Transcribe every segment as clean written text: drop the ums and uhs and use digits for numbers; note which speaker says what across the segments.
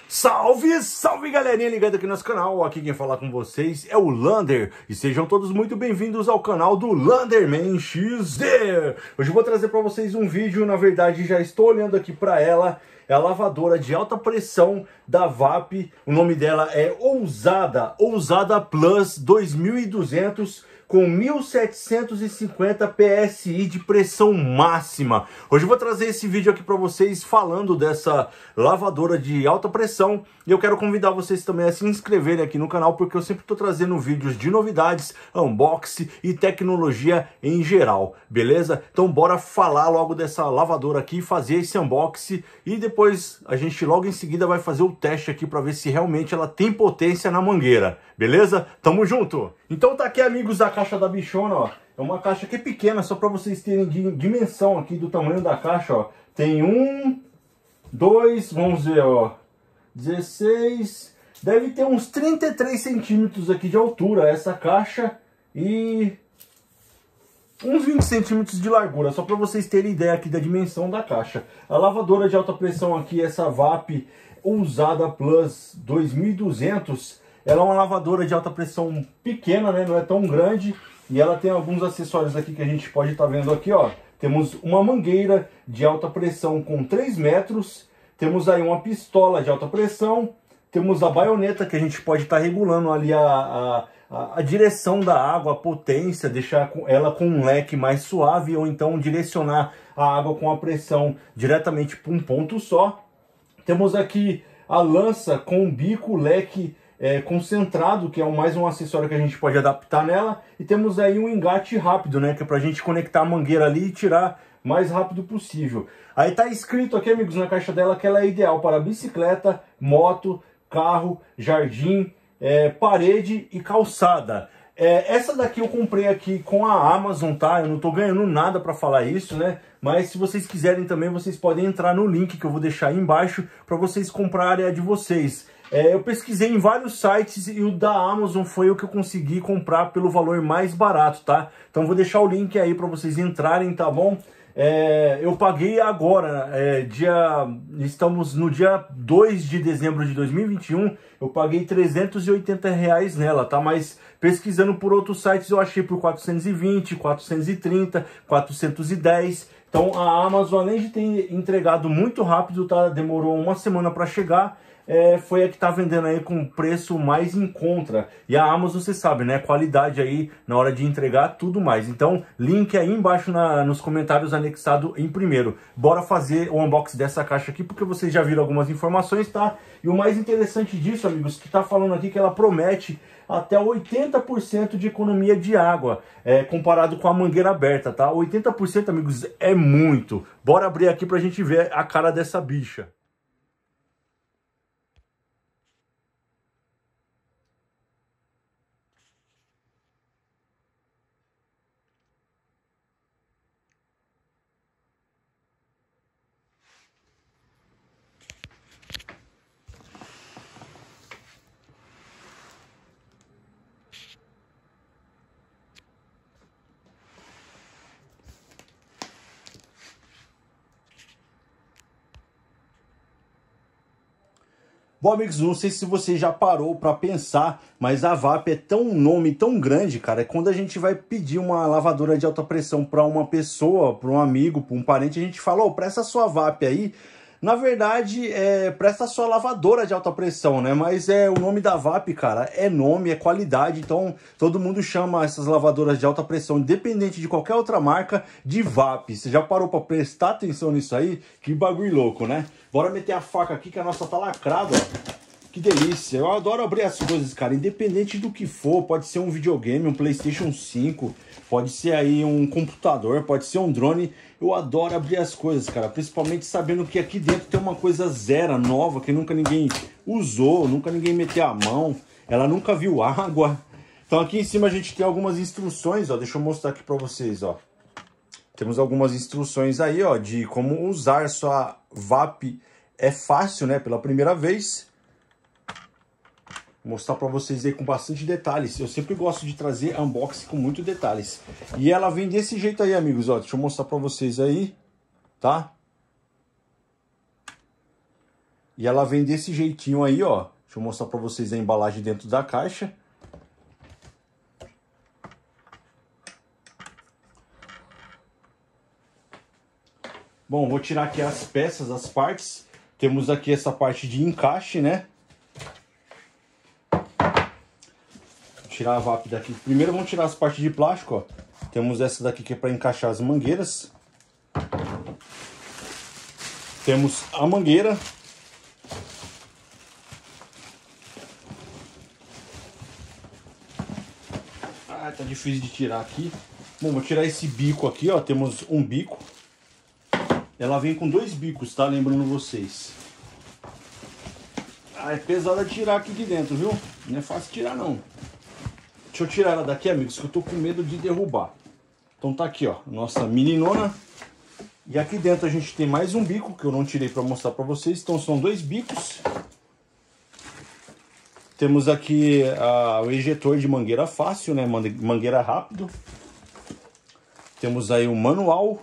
Speaker 1: Salve, salve galerinha ligada aqui no nosso canal, aqui quem fala com vocês é o Lander e sejam todos muito bem-vindos ao canal do Landerman XD. Hoje eu vou trazer para vocês um vídeo, na verdade já estou olhando aqui para ela, é a lavadora de alta pressão da VAP, o nome dela é Ousada Plus 2200 com 1750 PSI de pressão máxima. Hoje eu vou trazer esse vídeo aqui para vocês falando dessa lavadora de alta pressão e eu quero convidar vocês também a se inscreverem aqui no canal, porque eu sempre estou trazendo vídeos de novidades, unboxing e tecnologia em geral, beleza? Então bora falar logo dessa lavadora aqui, fazer esse unboxing e depois a gente logo em seguida vai fazer o teste aqui para ver se realmente ela tem potência na mangueira, beleza? Tamo junto! Então tá aqui, amigos, a caixa da bichona, ó. É uma caixa que é pequena, só para vocês terem dimensão aqui do tamanho da caixa, ó. Tem vamos ver, ó, 16, deve ter uns 33 centímetros aqui de altura essa caixa e uns 20 centímetros de largura, só para vocês terem ideia aqui da dimensão da caixa. A lavadora de alta pressão aqui, essa VAP Ousada Plus 2200, ela é uma lavadora de alta pressão pequena, né? Não é tão grande. E ela tem alguns acessórios aqui que a gente pode estar vendo aqui, ó. Temos uma mangueira de alta pressão com 3 metros. Temos aí uma pistola de alta pressão. Temos a baioneta que a gente pode estar regulando ali a direção da água, a potência, deixar ela com um leque mais suave ou então direcionar a água com a pressão diretamente para um ponto só. Temos aqui a lança com bico, leque concentrado, que é mais um acessório que a gente pode adaptar nela. E temos aí um engate rápido, né, que é pra gente conectar a mangueira ali e tirar mais rápido possível. Aí tá escrito aqui, amigos, na caixa dela que ela é ideal para bicicleta, moto, carro, jardim, parede e calçada. Essa daqui eu comprei aqui com a Amazon, tá? Eu não tô ganhando nada para falar isso, né? Mas se vocês quiserem também, vocês podem entrar no link que eu vou deixar aí embaixo para vocês comprarem a de vocês. Eu pesquisei em vários sites e o da Amazon foi o que eu consegui comprar pelo valor mais barato, tá? Então vou deixar o link aí para vocês entrarem, tá bom? Eu paguei agora, estamos no dia 2 de dezembro de 2021, eu paguei R$380 nela, tá? Mas pesquisando por outros sites eu achei por 420, 430, 410. Então a Amazon, além de ter entregado muito rápido, tá? Demorou uma semana para chegar. Foi a que tá vendendo aí com preço mais em conta. E a Amazon, você sabe, né? Qualidade aí na hora de entregar, tudo mais. Então, link aí embaixo nos comentários anexado em primeiro. Bora fazer o unboxing dessa caixa aqui, porque vocês já viram algumas informações, tá? E o mais interessante disso, amigos, que tá falando aqui que ela promete até 80% de economia de água, comparado com a mangueira aberta, tá? 80%, amigos, é muito. Bora abrir aqui pra gente ver a cara dessa bicha. Bom, amigos, não sei se você já parou para pensar, mas a VAP é um nome tão grande, cara. Quando a gente vai pedir uma lavadora de alta pressão para uma pessoa, para um amigo, para um parente, a gente fala, ô, presta sua VAP aí. Na verdade, presta sua lavadora de alta pressão, né? Mas o nome da VAP, cara, é nome, é qualidade. Então, todo mundo chama essas lavadoras de alta pressão, independente de qualquer outra marca, de VAP. Você já parou para prestar atenção nisso aí? Que bagulho louco, né? Bora meter a faca aqui que a nossa tá lacrada, ó. Que delícia. Eu adoro abrir as coisas, cara, independente do que for. Pode ser um videogame, um PlayStation 5, pode ser aí um computador, pode ser um drone. Eu adoro abrir as coisas, cara, principalmente sabendo que aqui dentro tem uma coisa zero, nova, que nunca ninguém usou, nunca ninguém meteu a mão, ela nunca viu água. Então aqui em cima a gente tem algumas instruções, ó, deixa eu mostrar aqui pra vocês, ó. Temos algumas instruções aí, ó, de como usar sua VAP. É fácil, né, pela primeira vez. Vou mostrar para vocês aí com bastante detalhes. Eu sempre gosto de trazer unboxing com muitos detalhes. E ela vem desse jeito aí, amigos, ó. Deixa eu mostrar para vocês aí, tá? E ela vem desse jeitinho aí, ó. Deixa eu mostrar para vocês a embalagem dentro da caixa. Bom, vou tirar aqui as peças, as partes. Temos aqui essa parte de encaixe, né? Vou tirar a VAP daqui. Primeiro vamos tirar as partes de plástico, ó. Temos essa daqui que é para encaixar as mangueiras. Temos a mangueira. Ah, tá difícil de tirar aqui. Bom, vou tirar esse bico aqui, ó. Temos um bico. Ela vem com 2 bicos, tá? Lembrando vocês. Ah, é pesada de tirar aqui de dentro, viu? Não é fácil tirar, não. Deixa eu tirar ela daqui, amigos, que eu tô com medo de derrubar. Então tá aqui, ó, nossa meninona. E aqui dentro a gente tem mais um bico, que eu não tirei pra mostrar pra vocês. Então são 2 bicos. Temos aqui o ejetor de mangueira fácil, né? Mangueira rápido. Temos aí o manual.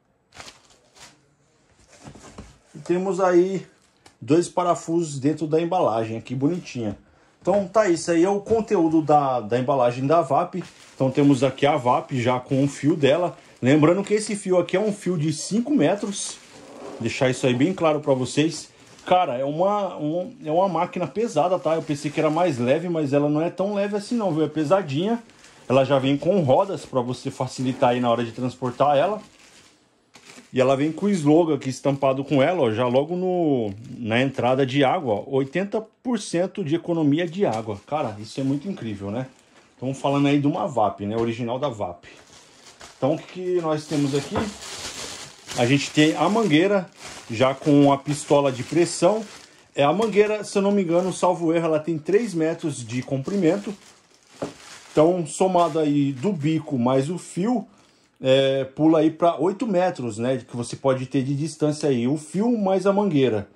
Speaker 1: E temos aí 2 parafusos dentro da embalagem, aqui bonitinha. Então tá, isso aí é o conteúdo da embalagem da VAP. Então temos aqui a VAP já com o fio dela. Lembrando que esse fio aqui é um fio de 5 metros. Deixar isso aí bem claro para vocês. Cara, é uma máquina pesada, tá? Eu pensei que era mais leve, mas ela não é tão leve assim não, viu? É pesadinha. Ela já vem com rodas para você facilitar aí na hora de transportar ela. E ela vem com o slogan aqui estampado com ela, ó, já logo na entrada de água, ó, 80% de economia de água. Cara, isso é muito incrível, né? Estamos falando aí de uma VAP, né? Original da VAP. Então o que nós temos aqui? A gente tem a mangueira já com a pistola de pressão. A mangueira, se eu não me engano, salvo erro, ela tem 3 metros de comprimento. Então, somado aí do bico mais o fio, pula aí para 8 metros, né? Que você pode ter de distância aí. O fio mais a mangueira.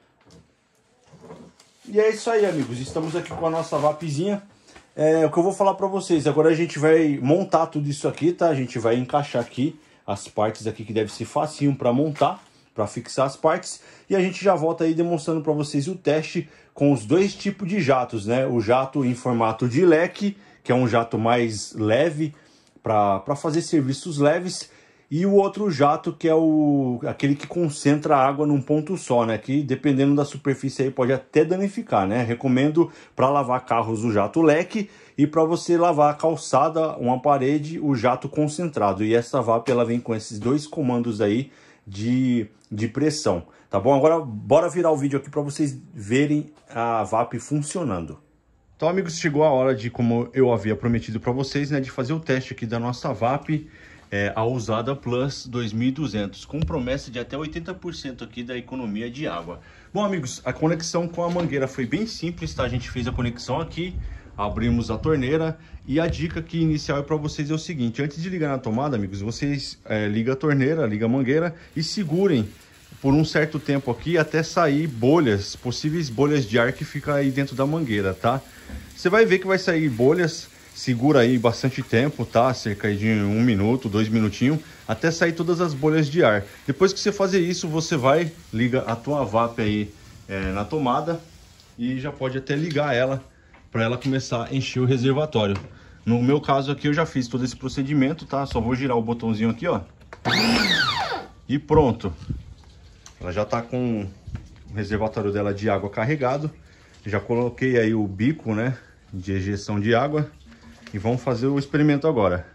Speaker 1: E é isso aí, amigos. Estamos aqui com a nossa VAPzinha. O que eu vou falar para vocês. Agora a gente vai montar tudo isso aqui, tá? A gente vai encaixar aqui as partes aqui que deve ser facinho para montar, para fixar as partes. E a gente já volta aí demonstrando para vocês o teste com os 2 tipos de jatos, né? O jato em formato de leque, que é um jato mais leve, para fazer serviços leves, e o outro jato que é aquele que concentra a água num ponto só, né? Que dependendo da superfície aí pode até danificar, né? Recomendo para lavar carros o jato leque e para você lavar a calçada, uma parede, o jato concentrado. E essa VAP ela vem com esses 2 comandos aí de pressão, tá bom? Agora bora virar o vídeo aqui para vocês verem a VAP funcionando. Então, amigos, chegou a hora de, como eu havia prometido para vocês, né, de fazer o teste aqui da nossa VAP, a Usada Plus 2200, com promessa de até 80% aqui da economia de água. Bom, amigos, a conexão com a mangueira foi bem simples, tá? A gente fez a conexão aqui, abrimos a torneira, e a dica aqui inicial é para vocês é o seguinte: antes de ligar na tomada, amigos, vocês ligam a torneira, ligam a mangueira e segurem por um certo tempo aqui até sair bolhas, possíveis bolhas de ar que fica aí dentro da mangueira, tá? Você vai ver que vai sair bolhas, segura aí bastante tempo, tá? Cerca de 1 minuto, 2 minutinhos, até sair todas as bolhas de ar. Depois que você fazer isso, você vai, liga a tua VAP aí na tomada e já pode até ligar ela para ela começar a encher o reservatório. No meu caso aqui eu já fiz todo esse procedimento, tá? Só vou girar o botãozinho aqui, ó. E pronto. Ela já tá com o reservatório dela de água carregado. Já coloquei aí o bico, né, de ejeção de água. E vamos fazer o experimento agora.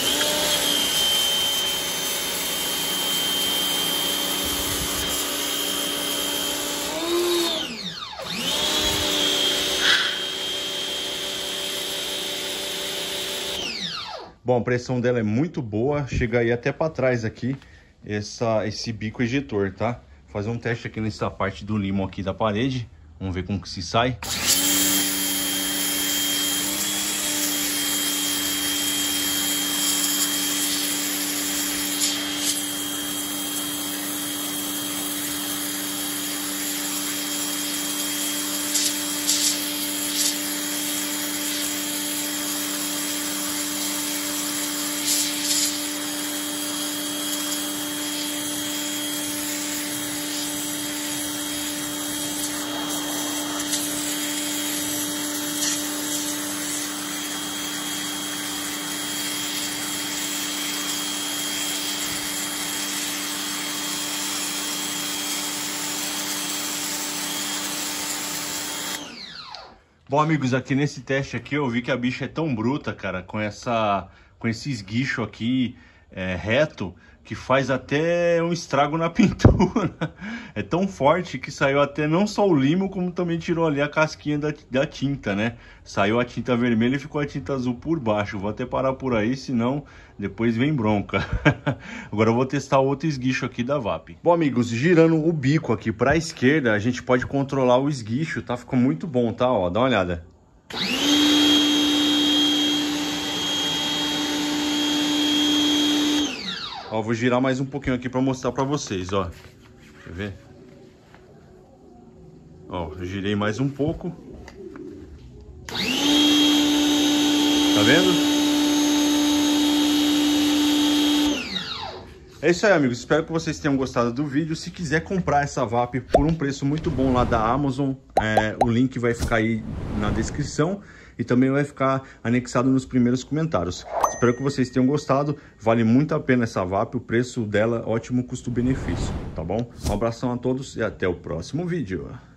Speaker 1: Bom, a pressão dela é muito boa, chega aí até para trás aqui esse bico ejetor, tá? Vou fazer um teste aqui nessa parte do limão aqui da parede, vamos ver como que se sai. Bom, amigos, aqui nesse teste aqui eu vi que a bicha é tão bruta, cara, com esse esguicho aqui reto, que faz até um estrago na pintura. É tão forte que saiu até não só o limo, como também tirou ali a casquinha da tinta, né? Saiu a tinta vermelha e ficou a tinta azul por baixo. Vou até parar por aí, senão depois vem bronca. Agora eu vou testar outro esguicho aqui da VAP. Bom, amigos, girando o bico aqui para a esquerda, a gente pode controlar o esguicho, tá? Ficou muito bom, tá? Ó, dá uma olhada. Ó, vou girar mais um pouquinho aqui para mostrar para vocês, ó. Quer ver? Ó, eu girei mais um pouco. Tá vendo? É isso aí, amigos. Espero que vocês tenham gostado do vídeo. Se quiser comprar essa VAP por um preço muito bom lá da Amazon, o link vai ficar aí na descrição e também vai ficar anexado nos primeiros comentários. Espero que vocês tenham gostado. Vale muito a pena essa VAP. O preço dela, ótimo custo-benefício, tá bom? Um abração a todos e até o próximo vídeo.